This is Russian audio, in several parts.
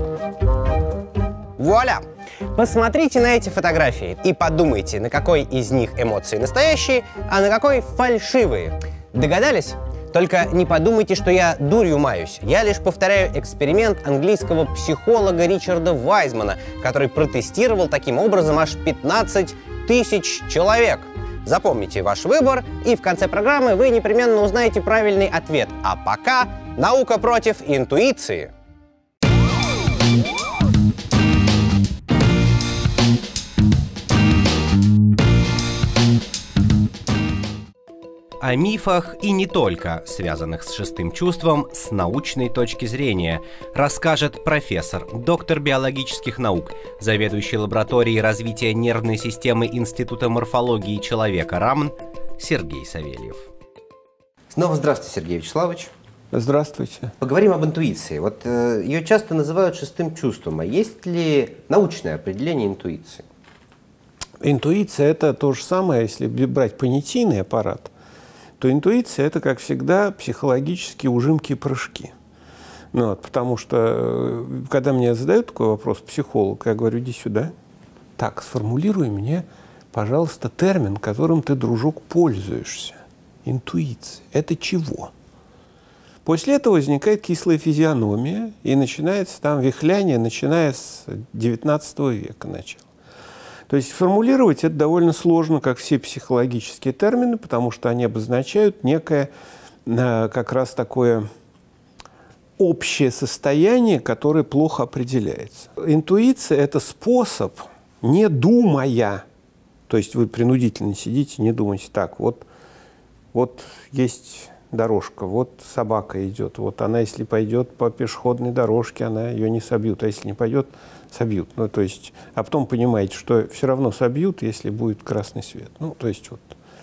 Вуаля! Посмотрите на эти фотографии и подумайте, на какой из них эмоции настоящие, а на какой фальшивые. Догадались? Только не подумайте, что я дурью маюсь. Я лишь повторяю эксперимент английского психолога Ричарда Вайзмана, который протестировал таким образом аж 15 тысяч человек. Запомните ваш выбор, и в конце программы вы непременно узнаете правильный ответ. А пока наука против интуиции. О мифах и не только, связанных с шестым чувством, с научной точки зрения, расскажет профессор, доктор биологических наук, заведующий лабораторией развития нервной системы Института морфологии человека РАМН Сергей Савельев. Снова здравствуйте, Сергей Вячеславович. Здравствуйте. Поговорим об интуиции. Вот ее часто называют шестым чувством. А есть ли научное определение интуиции? Интуиция – это то же самое, если брать понятийный аппарат, то интуиция – это, как всегда, психологические ужимки и прыжки. Ну, вот, потому что, когда мне задают такой вопрос психолог, я говорю, иди сюда. Так, сформулируй мне, пожалуйста, термин, которым ты, дружок, пользуешься. Интуиция – это чего? После этого возникает кислая физиономия, и начинается там вихляние, начиная с XIX века начала. То есть формулировать это довольно сложно, как все психологические термины, потому что они обозначают некое как раз такое общее состояние, которое плохо определяется. Интуиция – это способ, не думая, то есть вы принудительно сидите, не думаете, так, вот есть дорожка, вот собака идет, вот она, если пойдет по пешеходной дорожке, она ее не собьют, а если не пойдет, собьют. Ну, то есть, а потом понимаете, что все равно собьют, если будет красный свет. Ну, то есть, вот.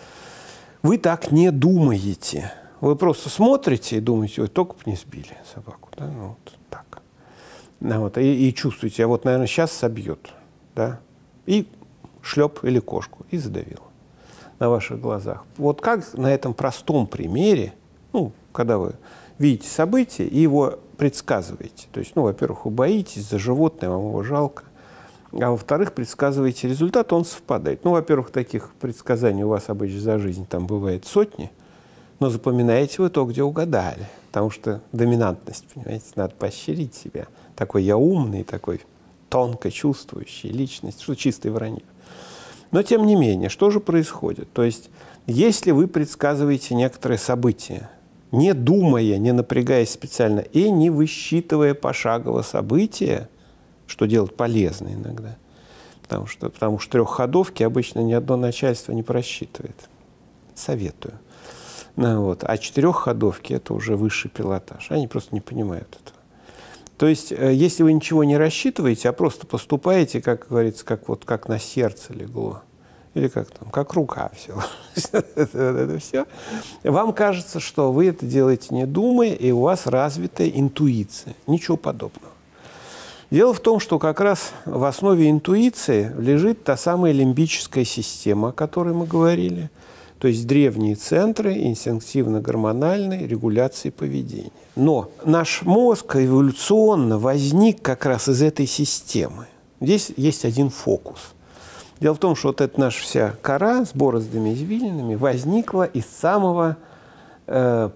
Вы так не думаете. Вы просто смотрите и думаете, ой, только бы не сбили собаку. Да? Ну, вот так. Ну, вот, и чувствуете, а вот, наверное, сейчас собьет. Да? И шлеп или кошку, и задавил на ваших глазах. Вот как на этом простом примере, ну, когда вы видите событие и его предсказываете. То есть, ну, во-первых, вы боитесь за животное, вам его жалко. А во-вторых, предсказываете результат, он совпадает. Ну, во-первых, таких предсказаний у вас обычно за жизнь там бывает сотни, но запоминаете вы то, где угадали. Потому что доминантность, понимаете, надо поощрить себя. Такой я умный, такой тонко чувствующий личность, что чистое вранье. Но, тем не менее, что же происходит? То есть, если вы предсказываете некоторые события, не думая, не напрягаясь специально и не высчитывая пошагово события, что делать полезно иногда, потому что трехходовки обычно ни одно начальство не просчитывает. Советую. Ну, вот. А четырехходовки – это уже высший пилотаж. Они просто не понимают этого. То есть, если вы ничего не рассчитываете, а просто поступаете, как говорится, как на сердце легло, или как рука все. Это все. Вам кажется, что вы это делаете не думая, и у вас развитая интуиция. Ничего подобного. Дело в том, что как раз в основе интуиции лежит та самая лимбическая система, о которой мы говорили, то есть древние центры инстинктивно-гормональной регуляции поведения. Но наш мозг эволюционно возник как раз из этой системы. Здесь есть один фокус. Дело в том, что вот эта наша вся кора с бороздами извилинами возникла из самого из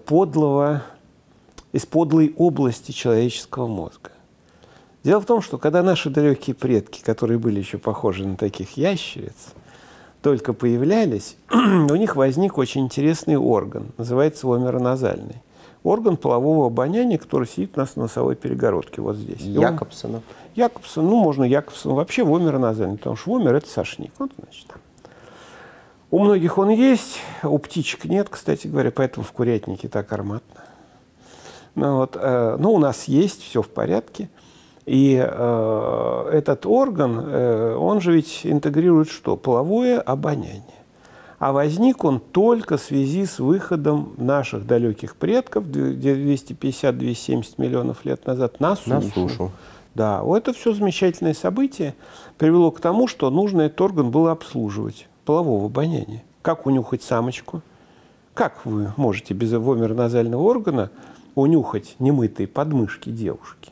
подлой области человеческого мозга. Дело в том, что когда наши далекие предки, которые были еще похожи на таких ящериц, только появлялись, у них возник очень интересный орган, называется вомероназальный. Орган полового обоняния, который сидит у нас на носовой перегородке, вот здесь. Якобсона. Якобсон, ну, можно Якобсон, вообще вомероназальный, потому что вомер – это сошник. Вот, значит. У многих он есть, у птичек нет, кстати говоря, поэтому в курятнике так ароматно. Ну, вот, но у нас есть, все в порядке. И этот орган, он же ведь интегрирует что? Половое обоняние. А возник он только в связи с выходом наших далеких предков 250-270 миллионов лет назад на сушу. Да, вот это все замечательное событие привело к тому, что нужно этот орган было обслуживать, полового обоняния. Как унюхать самочку? Как вы можете без вомероназального органа унюхать немытые подмышки девушки?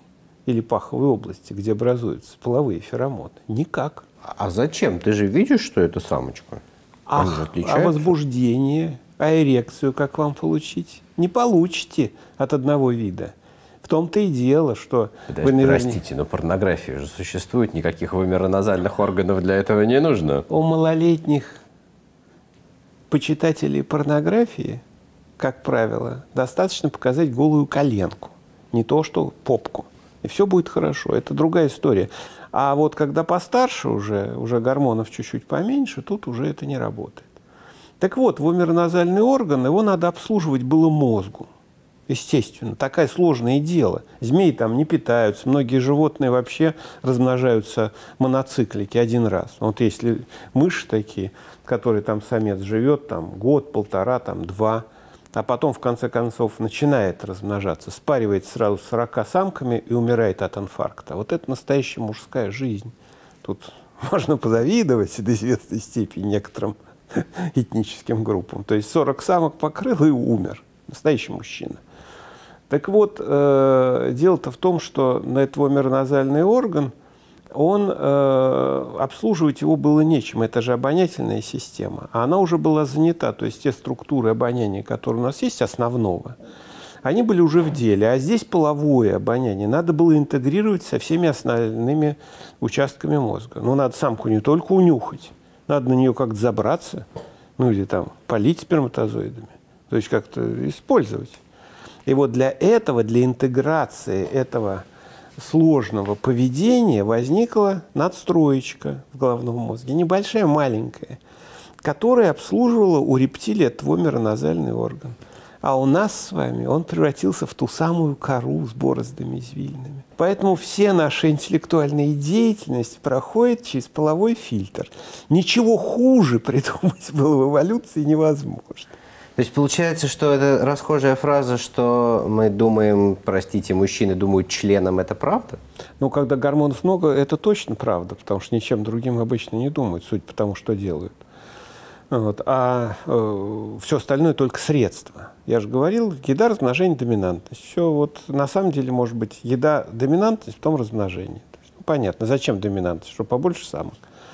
или паховой области, где образуются половые феромоны? Никак. А зачем? Ты же видишь, что это самочка. А возбуждение, а эрекцию как вам получить? Не получите от одного вида. В том-то и дело, что... Простите, но порнография же существует, никаких вымероназальных органов для этого не нужно. У малолетних почитателей порнографии, как правило, достаточно показать голую коленку, не то что попку. И все будет хорошо. Это другая история. А вот когда постарше уже гормонов чуть-чуть поменьше, тут уже это не работает. Так вот, вомероназальный орган, его надо обслуживать было мозгу. Естественно, такое сложное дело. Змеи там не питаются, многие животные вообще размножаются моноциклики один раз. Вот если мыши такие, которые там самец живет там, год, полтора, там, 2, а потом в конце концов начинает размножаться, спаривается сразу с 40 самками и умирает от инфаркта. Вот это настоящая мужская жизнь. Тут можно позавидовать до известной степени некоторым этническим группам. То есть 40 самок покрыл и умер. Настоящий мужчина. Так вот, дело-то в том, что на этот вомероназальный орган, обслуживать его было нечем. Это же обонятельная система. А она уже была занята. То есть те структуры обоняния, которые у нас есть, основного, они были уже в деле. А здесь половое обоняние надо было интегрировать со всеми остальными участками мозга. Но надо самку не только унюхать, надо на нее как-то забраться, ну или там полить сперматозоидами. То есть как-то использовать. И вот для этого, для интеграции этого сложного поведения возникла надстроечка в головном мозге, небольшая, маленькая, которая обслуживала у рептилий этот вомероназальный орган. А у нас с вами он превратился в ту самую кору с бороздами извилинами. Поэтому все наши интеллектуальные деятельности проходят через половой фильтр. Ничего хуже придумать было в эволюции невозможно. То есть получается, что это расхожая фраза, что мы думаем, простите, мужчины думают членом, это правда? Ну, когда гормонов много, это точно правда, потому что ничем другим обычно не думают, судя по тому, что делают. Вот. А все остальное только средства. Я же говорил, еда, размножение, доминантность. Все вот на самом деле может быть еда, доминантность, потом размножение. То есть, ну, понятно, зачем доминантность, чтобы побольше самок.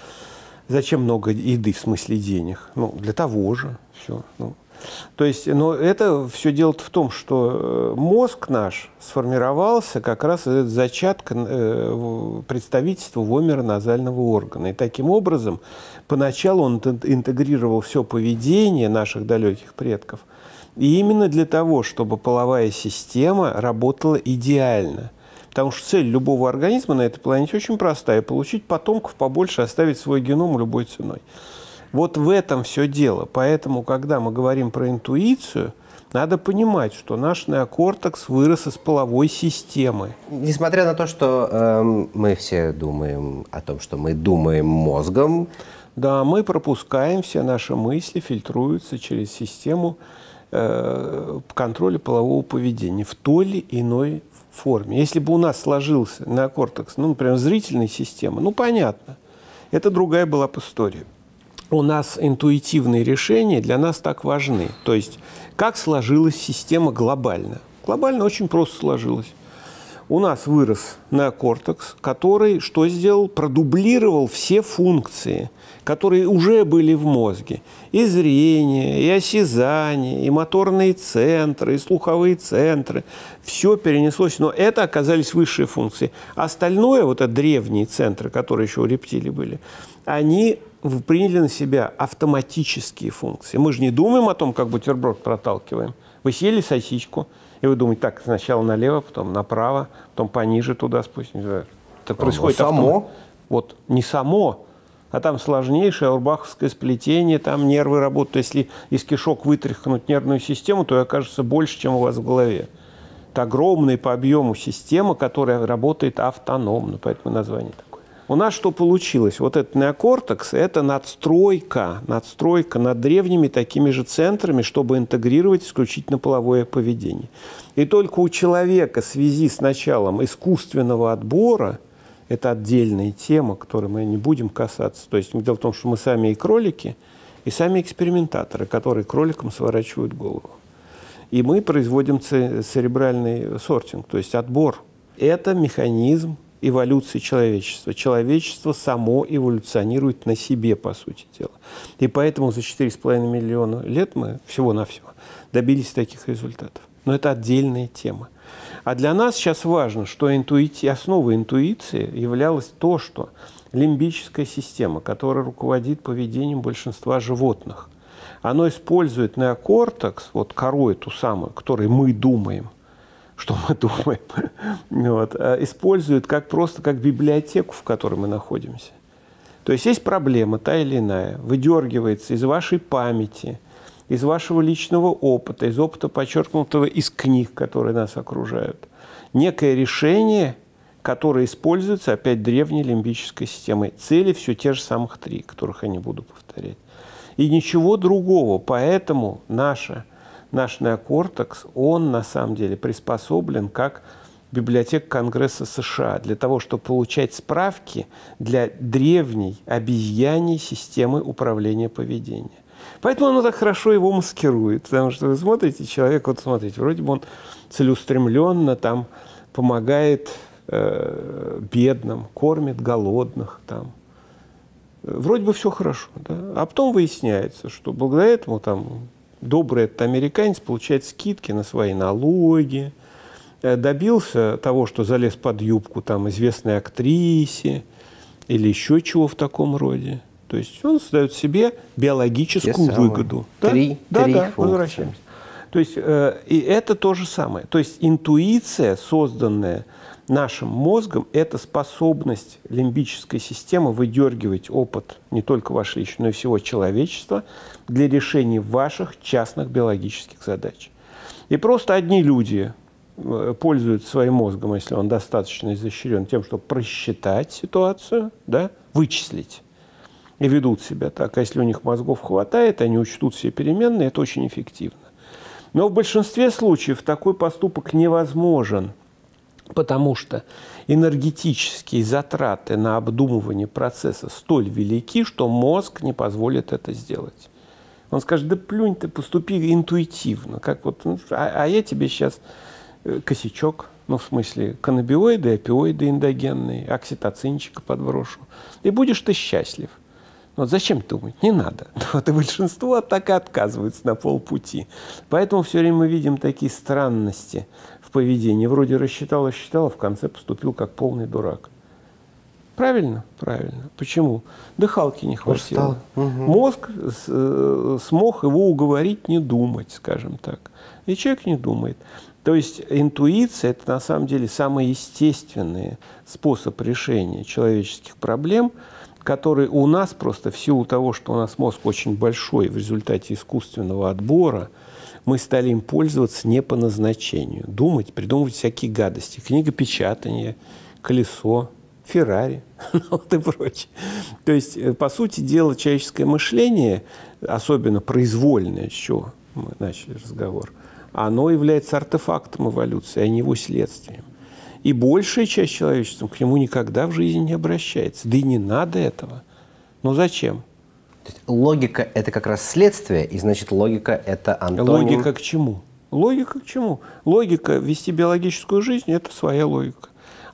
Зачем много еды в смысле денег? Ну, для того же. Все. Ну. То есть, но это все дело в том, что мозг наш сформировался как раз из зачатка представительства вомероназального органа. И таким образом, поначалу он интегрировал все поведение наших далеких предков. И именно для того, чтобы половая система работала идеально. Потому что цель любого организма на этой планете очень простая – получить потомков побольше, оставить свой геном любой ценой. Вот в этом все дело. Поэтому, когда мы говорим про интуицию, надо понимать, что наш неокортекс вырос из половой системы. Несмотря на то, что мы все думаем о том, что мы думаем мозгом. Да, мы пропускаем, все наши мысли фильтруются через систему контроля полового поведения в той или иной форме. Если бы у нас сложился неокортекс, ну, например, зрительной системы, ну, понятно, это другая была бы история. У нас интуитивные решения для нас так важны. То есть, как сложилась система глобально? Глобально очень просто сложилась. У нас вырос неокортекс, который что сделал? Продублировал все функции, которые уже были в мозге. И зрение, и осязание, и моторные центры, и слуховые центры. Все перенеслось, но это оказались высшие функции. Остальное, вот это древние центры, которые еще у рептилий были, они приняли на себя автоматические функции. Мы же не думаем о том, как бутерброд проталкиваем. Вы съели сосиску, и вы думаете, так, сначала налево, потом направо, потом пониже туда спустим. Это происходит само. Вот не само, а там сложнейшее аурбаховское сплетение, там нервы работают. Если из кишок вытряхнуть нервную систему, то окажется больше, чем у вас в голове. Это огромная по объему система, которая работает автономно, поэтому название такое. У нас что получилось? Вот этот неокортекс – это надстройка над древними такими же центрами, чтобы интегрировать исключительно половое поведение. И только у человека в связи с началом искусственного отбора, это отдельная тема, которой мы не будем касаться. То есть дело в том, что мы сами и кролики, и сами экспериментаторы, которые кроликам сворачивают голову. И мы производим церебральный сортинг, то есть отбор. Это механизм эволюции человечества. Человечество само эволюционирует на себе, по сути дела. И поэтому за 4,5 миллиона лет мы всего-навсего добились таких результатов. Но это отдельная тема. А для нас сейчас важно, что основой интуиции являлось то, что лимбическая система, которая руководит поведением большинства животных, она использует неокортекс, вот кору эту самую, которой мы думаем, что мы думаем, вот, использует просто как библиотеку, в которой мы находимся. То есть проблема, та или иная, выдергивается из вашей памяти, из вашего личного опыта, из опыта, подчеркнутого из книг, которые нас окружают. Некое решение, которое используется, опять, древней лимбической системой. Цели все те же самых 3, которых я не буду повторять. И ничего другого. Поэтому наш неокортекс, он на самом деле приспособлен как библиотека Конгресса США для того, чтобы получать справки для древней обезьяньей системы управления поведением. Поэтому оно так хорошо его маскирует. Потому что вы смотрите, человек, вот смотрите, вроде бы он целеустремленно там помогает бедным, кормит голодных. Там. Вроде бы все хорошо. Да? А потом выясняется, что благодаря этому там добрый этот американец получает скидки на свои налоги, добился того, что залез под юбку там известной актрисе или еще чего в таком роде. То есть он создает себе биологическую выгоду. Три возвращаемся. То есть и это то же самое. То есть интуиция, созданная нашим мозгом, это способность лимбической системы выдергивать опыт не только ваш личный, но и всего человечества для решения ваших частных биологических задач. И просто одни люди пользуются своим мозгом, если он достаточно изощрен, тем, чтобы просчитать ситуацию, да, вычислить. И ведут себя так. А если у них мозгов хватает, они учтут все переменные, это очень эффективно. Но в большинстве случаев такой поступок невозможен, потому что энергетические затраты на обдумывание процесса столь велики, что мозг не позволит это сделать. Он скажет: да плюнь ты, поступи интуитивно. Как вот, а я тебе сейчас косячок, ну, в смысле, каннабиоиды, опиоиды эндогенные, окситоцинчика подброшу. И будешь ты счастлив. Вот зачем думать? Не надо. Вот и большинство так и отказывается на полпути. Поэтому все время мы видим такие странности в поведении. Вроде рассчитал, а в конце поступил как полный дурак. Правильно? Правильно. Почему? Дыхалки не хватило. Мозг смог его уговорить не думать, скажем так. И человек не думает. То есть интуиция – это на самом деле самый естественный способ решения человеческих проблем, который у нас просто в силу того, что у нас мозг очень большой, в результате искусственного отбора, мы стали им пользоваться не по назначению. Думать, придумывать всякие гадости. Книгопечатание, колесо, Феррари, вот и прочее. То есть, по сути дела, человеческое мышление, особенно произвольное, с чего мы начали разговор, оно является артефактом эволюции, а не его следствием. И большая часть человечества к нему никогда в жизни не обращается. Да и не надо этого. Ну зачем? То есть логика – это как раз следствие, и значит логика – это антоним… Логика к чему? Логика к чему? Логика вести биологическую жизнь – это своя логика.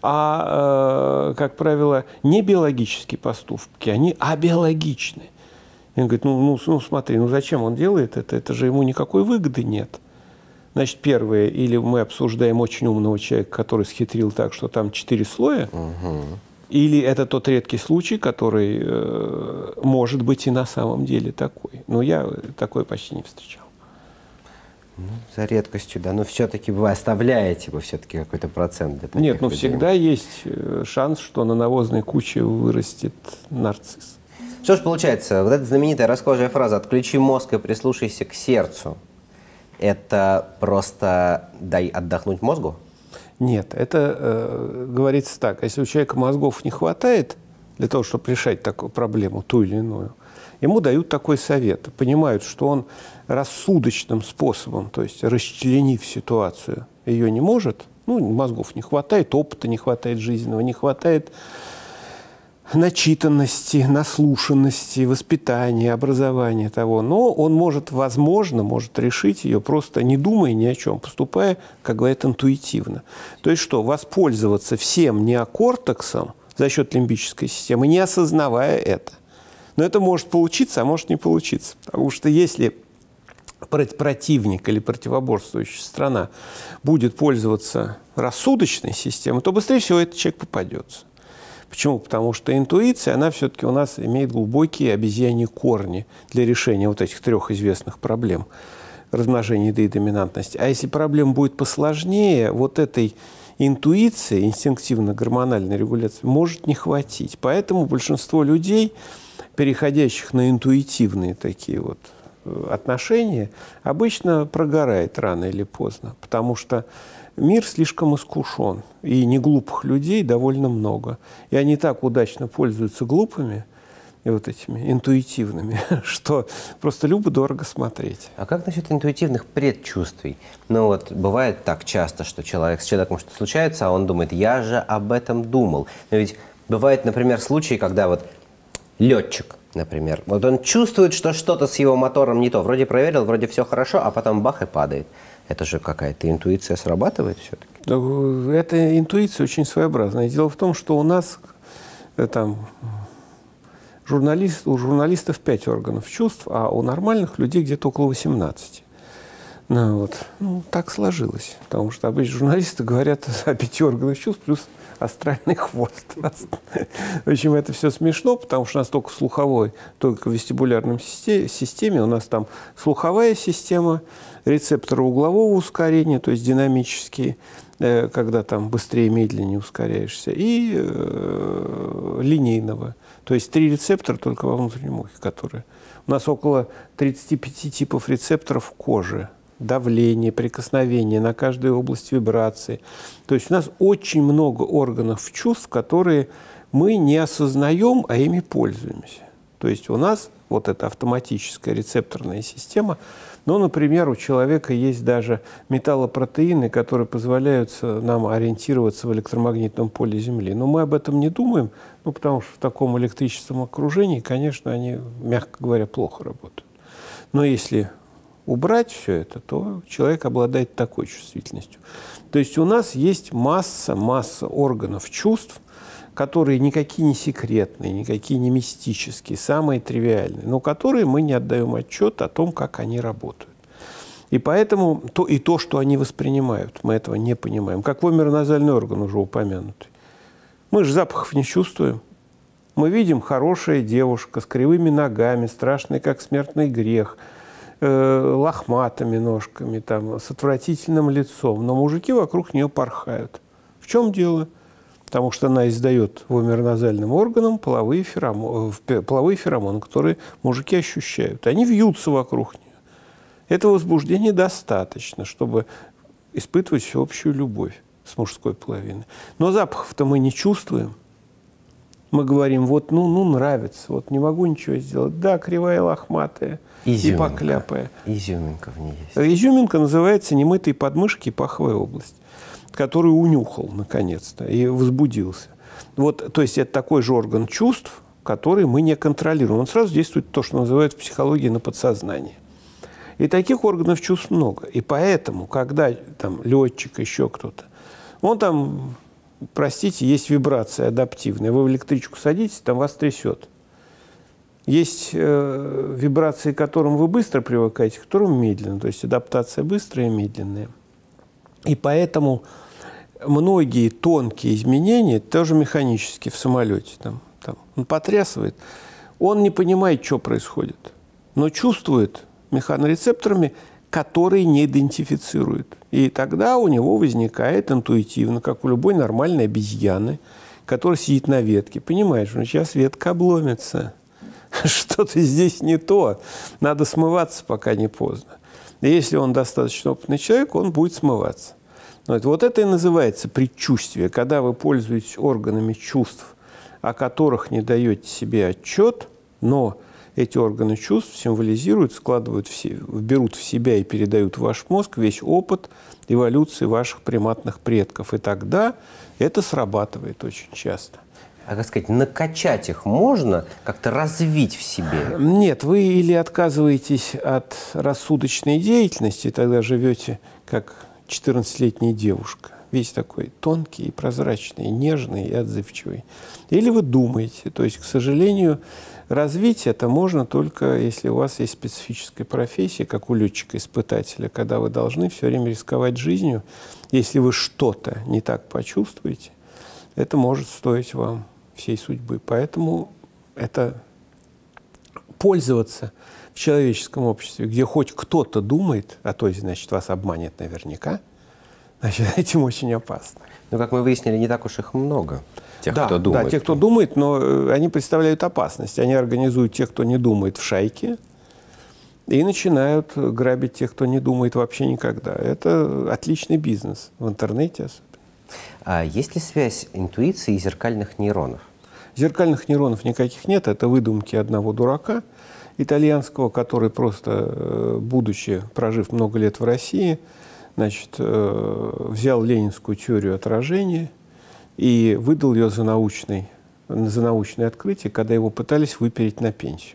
А, как правило, не биологические поступки, они абиологичны. И он говорит: ну смотри, ну зачем он делает это? Это же ему никакой выгоды нет. Значит, первое, или мы обсуждаем очень умного человека, который схитрил так, что там 4 слоя, или это тот редкий случай, который может быть и на самом деле такой. Но я такой почти не встречал. Ну, за редкостью, да. Но все-таки вы оставляете все-таки какой-то процент для таких Нет, но людей. всегда есть шанс, что на навозной куче вырастет нарцисс. Что ж получается, вот эта знаменитая расхожая фраза «отключи мозг и прислушайся к сердцу» – это просто дай отдохнуть мозгу? Нет, это говорится так. Если у человека мозгов не хватает для того, чтобы решать такую проблему, ту или иную, ему дают такой совет. Понимают, что он рассудочным способом, то есть расчленив ситуацию, ее не может. Ну, мозгов не хватает, опыта не хватает жизненного, не хватает начитанности, наслушанности, воспитания, образования того. Но он может, возможно, может решить ее, просто не думая ни о чем, поступая, как говорят, интуитивно. То есть что? Воспользоваться всем неокортексом за счет лимбической системы, не осознавая это. Но это может получиться, а может не получиться. Потому что если противник или противоборствующая страна будет пользоваться рассудочной системой, то быстрее всего этот человек попадется. Почему? Потому что интуиция, она все-таки у нас имеет глубокие обезьяньи корни для решения вот этих трех известных проблем – размножения, еды и доминантности. А если проблема будет посложнее, вот этой интуиции, инстинктивно-гормональной регуляции, может не хватить. Поэтому большинство людей, переходящих на интуитивные такие вот отношения, обычно прогорает рано или поздно, потому что мир слишком искушен, и неглупых людей довольно много. И они так удачно пользуются глупыми и вот этими интуитивными, что просто любо-дорого смотреть. А как насчет интуитивных предчувствий? Ну вот бывает так часто, что с человеком что-то случается, а он думает, я же об этом думал. Но ведь бывает, например, случаи, когда вот летчик, например, вот он чувствует, что что-то с его мотором не то. Вроде проверил, вроде все хорошо, а потом бах и падает. Это же какая-то интуиция срабатывает все-таки? Эта интуиция очень своеобразная. Дело в том, что у нас там у журналистов 5 органов чувств, а у нормальных людей где-то около 18. Ну, вот. Так сложилось. Потому что обычно журналисты говорят о 5 органах чувств плюс астральный хвост. В общем, это все смешно, потому что у нас только в слуховой, только в вестибулярной системе. У нас там слуховая система, рецепторы углового ускорения, то есть динамические, когда там быстрее, медленнее ускоряешься, и линейного. То есть 3 рецептора только во внутреннем ухе, которые... У нас около 35 типов рецепторов кожи. Давление, прикосновение на каждую область вибрации. То есть у нас очень много органов чувств, которые мы не осознаем, а ими пользуемся. То есть у нас вот эта автоматическая рецепторная система, ну, например, у человека есть даже металлопротеины, которые позволяют нам ориентироваться в электромагнитном поле Земли. Но мы об этом не думаем, ну, потому что в таком электрическом окружении, конечно, они, мягко говоря, плохо работают. Но если убрать все это, то человек обладает такой чувствительностью. То есть у нас есть масса органов чувств, которые никакие не секретные, никакие не мистические, самые тривиальные, но которые мы не отдаем отчет о том, как они работают. И поэтому то, что они воспринимают, мы этого не понимаем. Как вомероназальный орган уже упомянутый. Мы же запахов не чувствуем. Мы видим хорошая девушка с кривыми ногами, страшная, как смертный грех, лохматыми ножками, там, с отвратительным лицом, но мужики вокруг нее порхают. В чем дело? Потому что она издает вомероназальным органам половые феромоны, которые мужики ощущают. Они вьются вокруг нее. Этого возбуждения достаточно, чтобы испытывать всеобщую любовь с мужской половиной. Но запахов-то мы не чувствуем. Мы говорим, вот, нравится, вот не могу ничего сделать. Да, кривая, лохматая. Изюминка. И покляпая. Изюминка в ней есть. Изюминка называется немытые подмышки и паховая область, которую унюхал наконец-то и возбудился. Вот, то есть это такой же орган чувств, который мы не контролируем. Он сразу действует то, что называют в психологии на подсознание. И таких органов чувств много. И поэтому, когда там летчик, еще кто-то, он там, простите, есть вибрация адаптивная. Вы в электричку садитесь, там вас трясет. Есть вибрации, к которым вы быстро привыкаете, к которым медленно. То есть адаптация быстрая и медленная. И поэтому многие тонкие изменения, тоже механически в самолете, там, он потрясывает, он не понимает, что происходит, но чувствует механорецепторами, которые не идентифицирует. И тогда у него возникает интуитивно, как у любой нормальной обезьяны, которая сидит на ветке, понимаешь, что сейчас ветка обломится. Что-то здесь не то. Надо смываться, пока не поздно. И если он достаточно опытный человек, он будет смываться. Вот это и называется предчувствие, когда вы пользуетесь органами чувств, о которых не даете себе отчет, но эти органы чувств символизируют, берут в себя и передают в ваш мозг весь опыт эволюции ваших приматных предков. И тогда это срабатывает очень часто. А как сказать, накачать их можно, как-то развить в себе? Нет, вы или отказываетесь от рассудочной деятельности, тогда живете как 14-летняя девушка, весь такой тонкий, прозрачный, нежный и отзывчивый. Или вы думаете. То есть, к сожалению, развить это можно только, если у вас есть специфическая профессия, как у летчика-испытателя, когда вы должны все время рисковать жизнью. Если вы что-то не так почувствуете, это может стоить вам всей судьбы. Поэтому это пользоваться в человеческом обществе, где хоть кто-то думает, а то есть, значит, вас обманет наверняка, значит, этим очень опасно. Ну, как мы выяснили, не так уж их много, тех, кто думает. Да, тех, кто думает, но они представляют опасность. Они организуют тех, кто не думает, в шайке, и начинают грабить тех, кто не думает вообще никогда. Это отличный бизнес, в интернете особенно. А есть ли связь интуиции и зеркальных нейронов? Зеркальных нейронов никаких нет. Это выдумки одного дурака итальянского, который просто, будучи, прожив много лет в России, значит, взял ленинскую теорию отражения и выдал ее за научное открытие, когда его пытались выпереть на пенсию.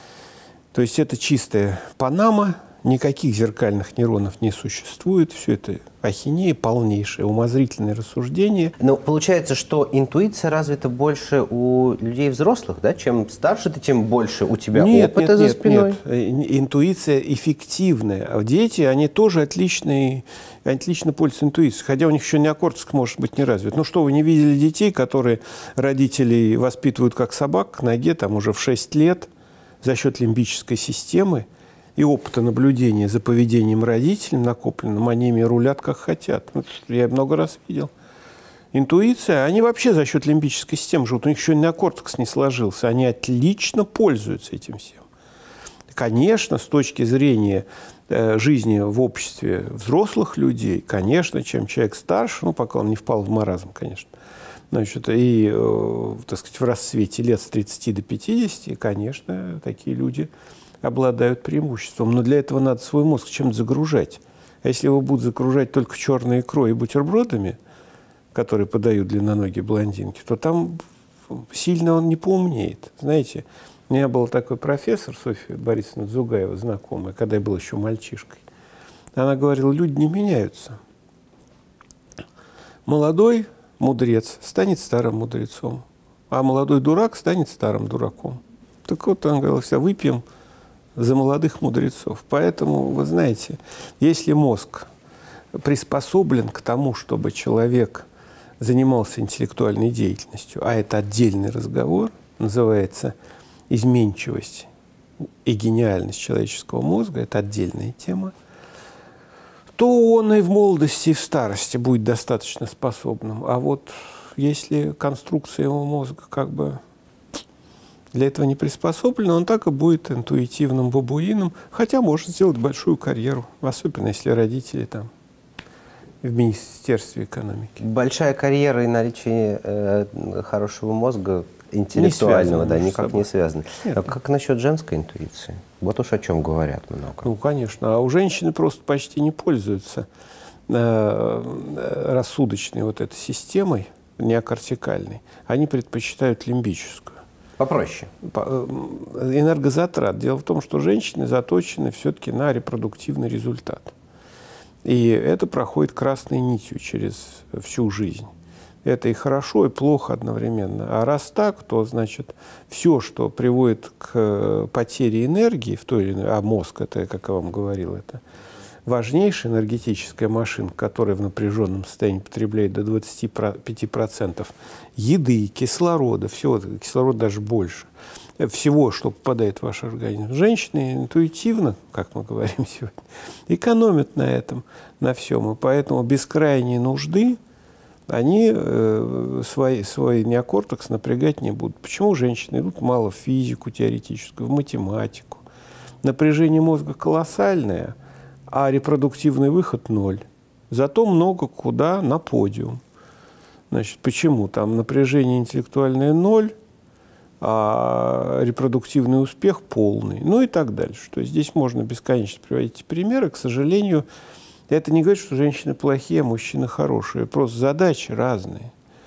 То есть это чистая Панама, никаких зеркальных нейронов не существует, все это ахинея полнейшая, умозрительное рассуждение. Но получается, что интуиция развита больше у людей взрослых, да? Чем старше ты, тем больше у тебя опыта за спиной? Нет. Интуиция эффективная. А дети, они тоже отлично пользуются интуицией, хотя у них еще неокортекс может быть не развит. Ну что, вы не видели детей, которые родители воспитывают как собак к ноге, там уже в 6 лет за счет лимбической системы и опыта наблюдения за поведением родителей накопленным, они ими рулят как хотят. Я много раз видел. Интуиция, они вообще за счет лимбической системы живут, у них еще неокортекс не сложился, они отлично пользуются этим всем. Конечно, с точки зрения жизни в обществе взрослых людей, конечно, чем человек старше, ну, пока он не впал в маразм, конечно, значит, и, так сказать, в расцвете лет с 30 до 50, конечно, такие люди обладают преимуществом. Но для этого надо свой мозг чем-то загружать. А если его будут загружать только черной икрой и бутербродами, которые подают длинноногие блондинки, то там сильно он не поумнеет. Знаете, у меня был такой профессор, Софья Борисовна Дзугаева, знакомая, когда я был еще мальчишкой. Она говорила, люди не меняются. Молодой мудрец станет старым мудрецом, а молодой дурак станет старым дураком. Так вот, она говорила, все, выпьем за молодых мудрецов. Поэтому, вы знаете, если мозг приспособлен к тому, чтобы человек занимался интеллектуальной деятельностью, а это отдельный разговор, называется изменчивость и гениальность человеческого мозга, это отдельная тема, то он и в молодости, и в старости будет достаточно способным. А вот если конструкция его мозга как бы для этого не приспособлена, он так и будет интуитивным бабуином, хотя может сделать большую карьеру, особенно если родители там в Министерстве экономики. Большая карьера и наличие хорошего мозга интеллектуального, да, никак не связаны. А как насчет женской интуиции? Вот уж о чем говорят много. Ну, конечно. А у женщины просто почти не пользуются рассудочной вот этой системой, неокортикальной. Они предпочитают лимбическую. Попроще. Энергозатрат. Дело в том, что женщины заточены все-таки на репродуктивный результат. И это проходит красной нитью через всю жизнь. Это и хорошо, и плохо одновременно. А раз так, то, значит, все, что приводит к потере энергии в той или иной, а мозг, это, как я вам говорил, это важнейшая энергетическая машина, которая в напряженном состоянии потребляет до 25% еды, кислорода, всего, кислород даже больше, всего, что попадает в ваш организм. Женщины интуитивно, как мы говорим сегодня, экономят на этом, на всем. И поэтому без крайней нужды они свой неокортекс напрягать не будут. Почему женщины идут мало в физику теоретическую, в математику? Напряжение мозга колоссальное, а репродуктивный выход – 0. Зато много куда на подиум. Значит, почему? Там напряжение интеллектуальное 0, а репродуктивный успех полный. Ну и так дальше. То есть здесь можно бесконечно приводить примеры. К сожалению, это не говорит, что женщины плохие, а мужчины хорошие. Просто задачи разные.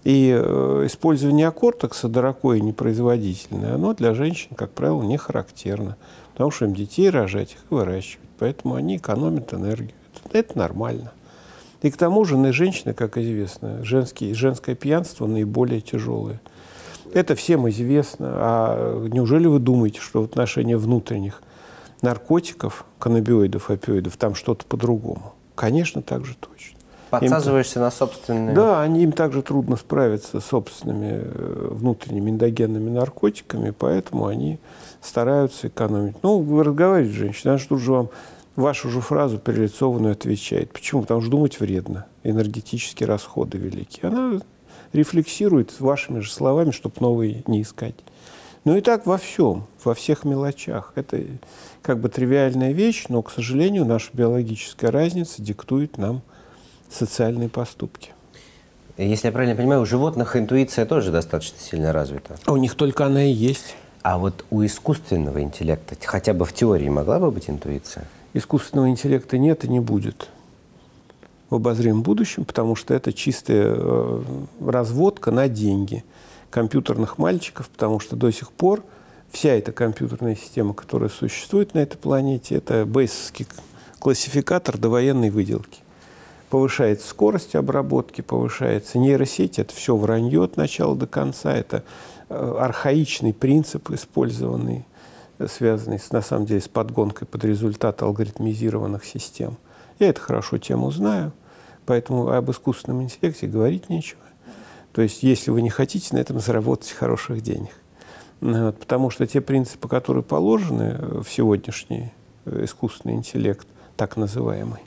И использование неокортекса дорогое и непроизводительное, оно для женщин, как правило, не характерно. Потому что им детей рожать, их выращивать. Поэтому они экономят энергию. Это нормально. И к тому же женщины, как известно, женское пьянство наиболее тяжелое. Это всем известно. А неужели вы думаете, что в отношении внутренних наркотиков, каннабиоидов, опиоидов, там что-то по-другому? Конечно, так же точно. Подсаживаешься на собственные... Да, им также трудно справиться с собственными внутренними эндогенными наркотиками, поэтому они стараются экономить. Ну, вы разговариваете с женщиной, она тут же вам вашу же фразу перелицованную отвечает. Почему? Потому что думать вредно, энергетические расходы велики. Она рефлексирует вашими же словами, чтобы новые не искать. Ну и так во всем, во всех мелочах. Это как бы тривиальная вещь, но, к сожалению, наша биологическая разница диктует нам социальные поступки. Если я правильно понимаю, у животных интуиция тоже достаточно сильно развита. А у них только она и есть. А вот у искусственного интеллекта хотя бы в теории могла бы быть интуиция? Искусственного интеллекта нет и не будет в обозримом будущем, потому что это чистая разводка на деньги компьютерных мальчиков, потому что до сих пор вся эта компьютерная система, которая существует на этой планете, это бейсовский классификатор довоенной выделки. Повышается скорость обработки, повышается нейросеть, это все вранье от начала до конца, это архаичный принцип, использованный, связанный на самом деле с подгонкой под результат алгоритмизированных систем. Я это хорошо тему знаю, поэтому об искусственном интеллекте говорить нечего. То есть, если вы не хотите на этом заработать хороших денег. Вот, потому что те принципы, которые положены в сегодняшний искусственный интеллект, так называемый,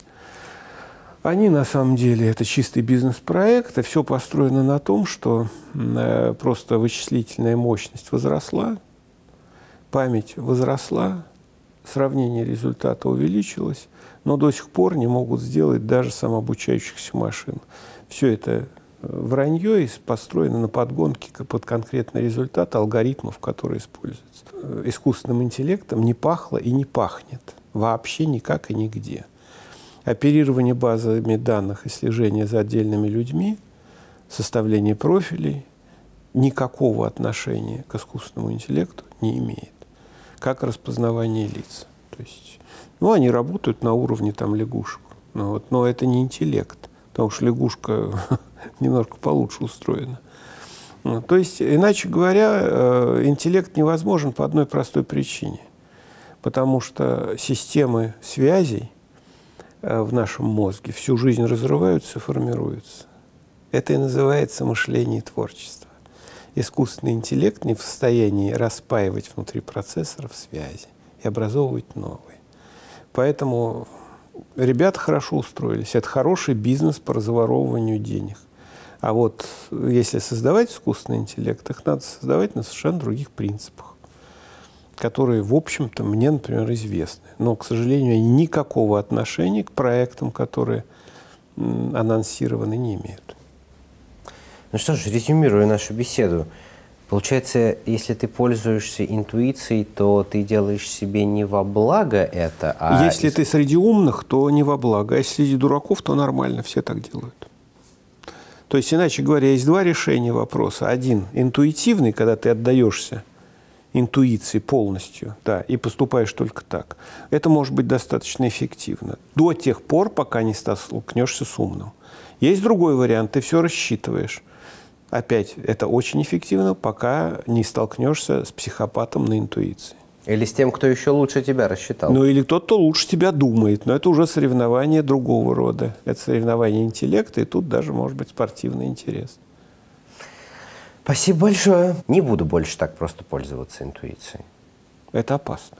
они на самом деле это чистый бизнес-проект, и все построено на том, что просто вычислительная мощность возросла, память возросла, сравнение результата увеличилось, но до сих пор не могут сделать даже самообучающихся машин. Все это вранье и построено на подгонке под конкретный результат алгоритмов, которые используются. Искусственным интеллектом не пахло и не пахнет вообще никак и нигде. Оперирование базами данных и слежение за отдельными людьми, составление профилей никакого отношения к искусственному интеллекту не имеет, как распознавание лиц. То есть, ну, они работают на уровне там лягушек, но это не интеллект, потому что лягушка немножко получше устроена. То есть, иначе говоря, интеллект невозможен по одной простой причине, потому что системы связей в нашем мозге всю жизнь разрываются и формируются. Это и называется мышление и творчество. Искусственный интеллект не в состоянии распаивать внутри процессоров связи и образовывать новые. Поэтому ребята хорошо устроились. Это хороший бизнес по разворовыванию денег. А вот если создавать искусственный интеллект, их надо создавать на совершенно других принципах, которые, в общем-то, мне, например, известны. Но, к сожалению, они никакого отношения к проектам, которые анонсированы, не имеют. Ну что ж, резюмируя нашу беседу, получается, если ты пользуешься интуицией, то ты делаешь себе не во благо это, а... Если ты среди умных, то не во благо. А если среди дураков, то нормально, все так делают. То есть, иначе говоря, есть два решения вопроса. Один – интуитивный, когда ты отдаешься интуиции полностью, да, и поступаешь только так. Это может быть достаточно эффективно. До тех пор, пока не столкнешься с умным. Есть другой вариант, ты все рассчитываешь. Опять, это очень эффективно, пока не столкнешься с психопатом на интуиции. Или с тем, кто еще лучше тебя рассчитал. Ну, или тот, кто лучше тебя думает. Но это уже соревнование другого рода. Это соревнование интеллекта, и тут даже может быть спортивный интерес. Спасибо большое. Не буду больше так просто пользоваться интуицией. Это опасно.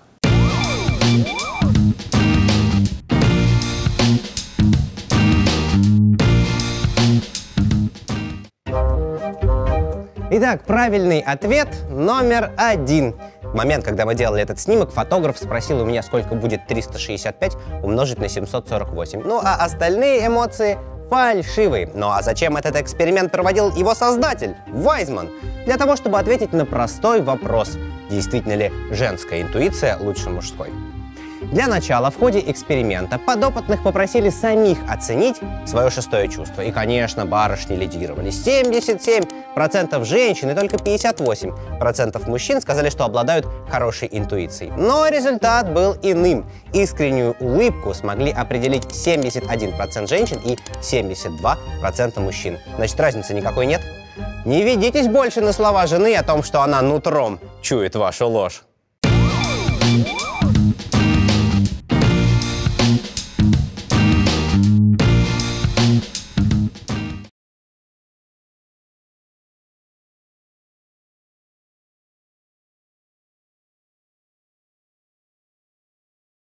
Итак, правильный ответ номер 1. В момент, когда мы делали этот снимок, фотограф спросил у меня, сколько будет 365 умножить на 748. Ну, а остальные эмоции фальшивые. Ну а зачем этот эксперимент проводил его создатель, Вайзман? Для того, чтобы ответить на простой вопрос. Действительно ли женская интуиция лучше мужской? Для начала, в ходе эксперимента подопытных попросили самих оценить свое шестое чувство. И, конечно, барышни лидировали. 77% женщин и только 58% мужчин сказали, что обладают хорошей интуицией. Но результат был иным. Искреннюю улыбку смогли определить 71% женщин и 72% мужчин. Значит, разницы никакой нет? Не ведитесь больше на слова жены о том, что она нутром чует вашу ложь.